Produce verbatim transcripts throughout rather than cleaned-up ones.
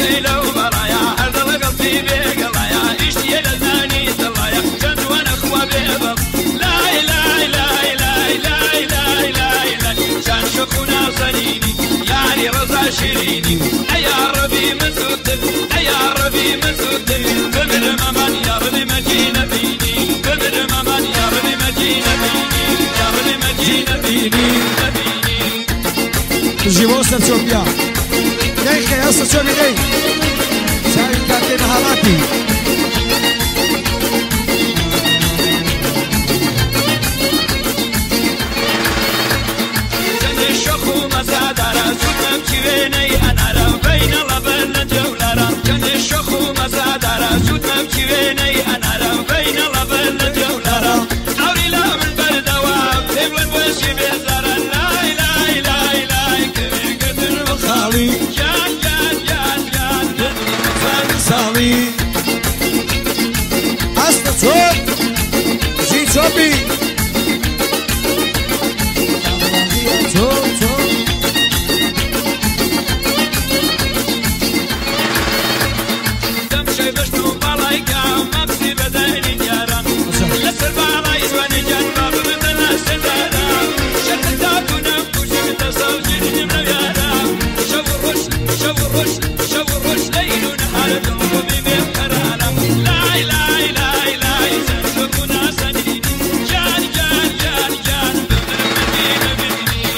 وخيله وبرايا هذا القلبي بقلايا اشتي لذاني طلايا جد وانا اخوة بيضل لا لا لا لا لا لا لا لا كان شوفنا صنيني يعني رضا شيريني يا ربي مسود يا ربي مسود ببر ممان يا ربي مجينا بيني ببر ممان يا ربي مجينا بيني يا ربي مجينا بيني جيبوا سرچوبيا داي خيا سرچوبي داي ساي كاتي مهاراتي جني شخو مزادارا زوتم كيويني انارا بين لبن جولارا جني شخو مزادارا زوتم كيويني انارا بين لبن جولارا اوري لا من بردوا تبل وشي بزارا لا لا لا لا كبير خالي جان جان جان جان سالي أصل صوت زي صوبي صوت صوت تمشي بشتو بالايكا مبسي بداني جاران لسر بالاي زواني جان باب بدنا سدارا شتتاكو نمكوش بتصل جيني من يارا شو الرش شو الرش شو الرش ليل ونهار قلبي بكرانا لا لا لا لا شوفنا سنيني جان جان جان جان بدنا مدينة مني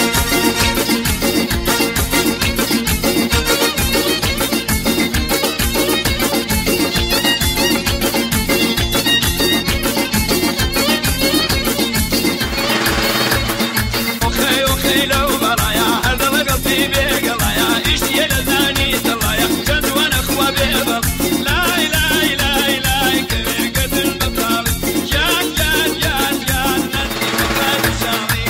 وخي وخي لو برايا هذا القلبي بقلايا اشتي لذاني طلايا جد وانا اخوة بيضل لا لا لا لا كبير قد البطال جان جان جان جان ندي مقاد شاطين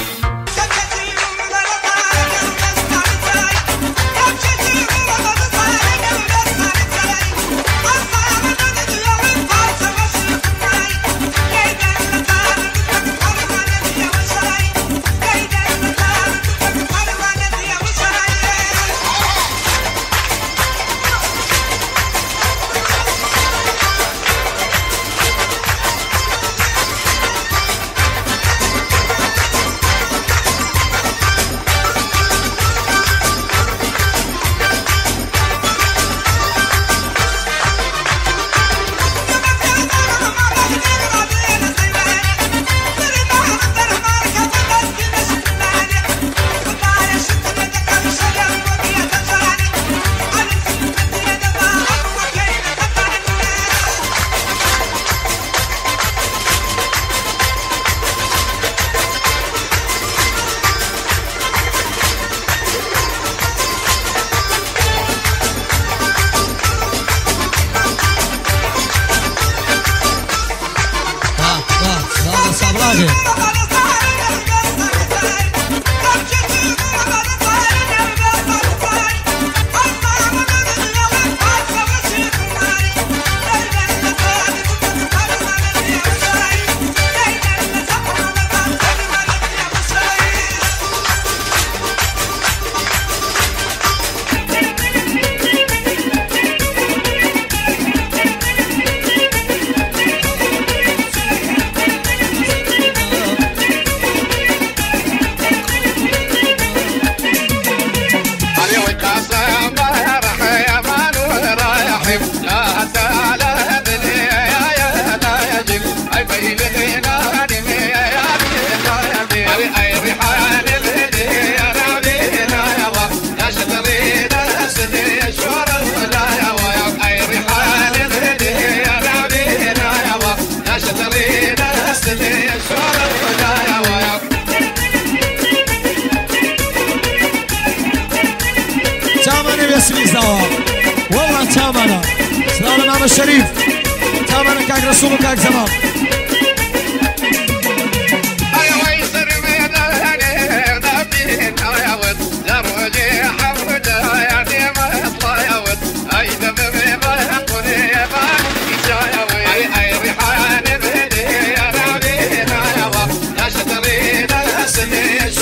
والله تامنا سلام الإمام الشريف تامنا كاك رسول وكاك زمان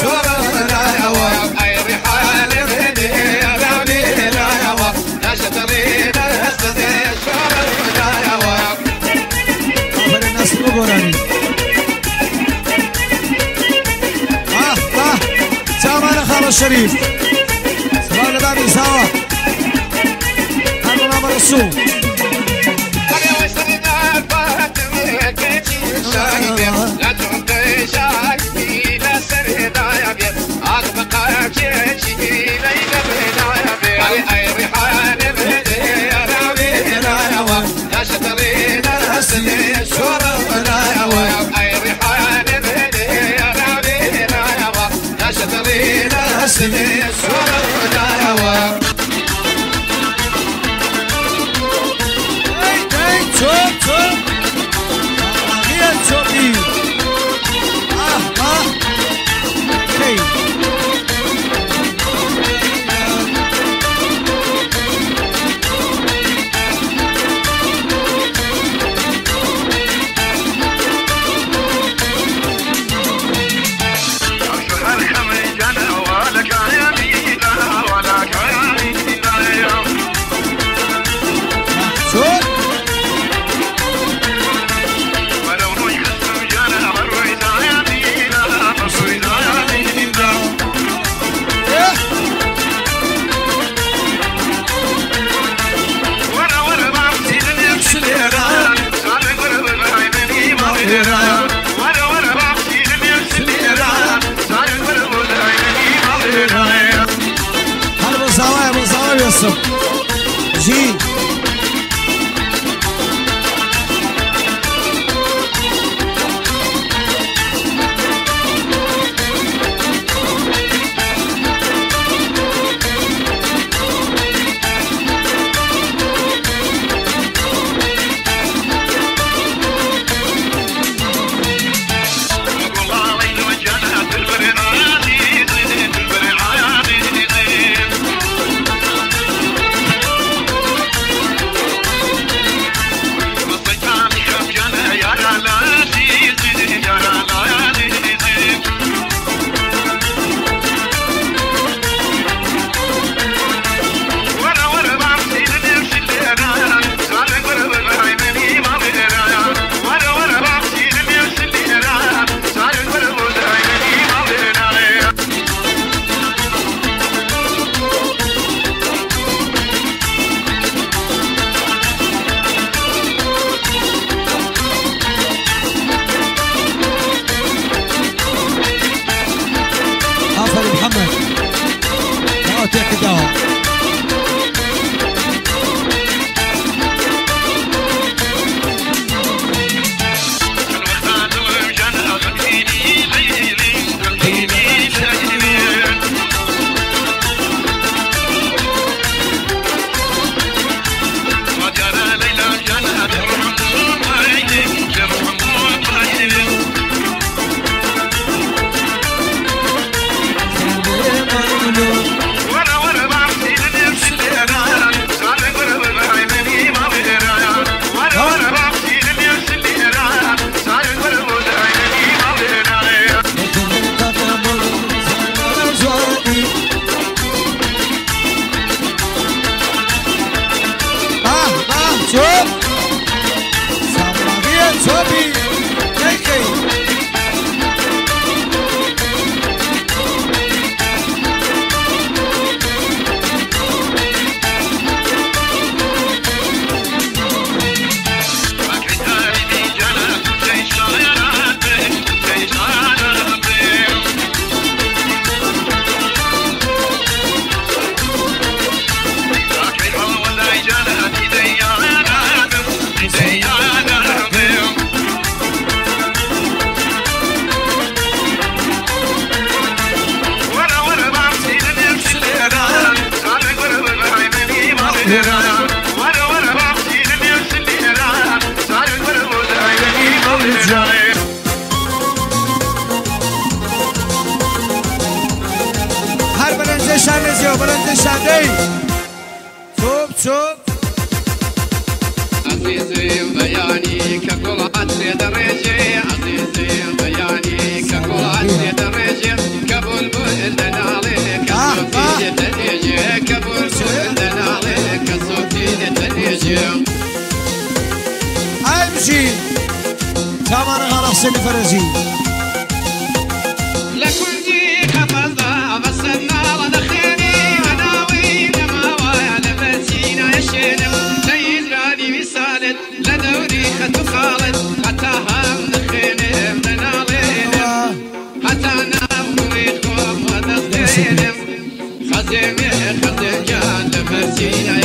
شتري الشريف سلام لبابي سوا هذا نام الرسول جي لكن دي حفظها بس النار جينا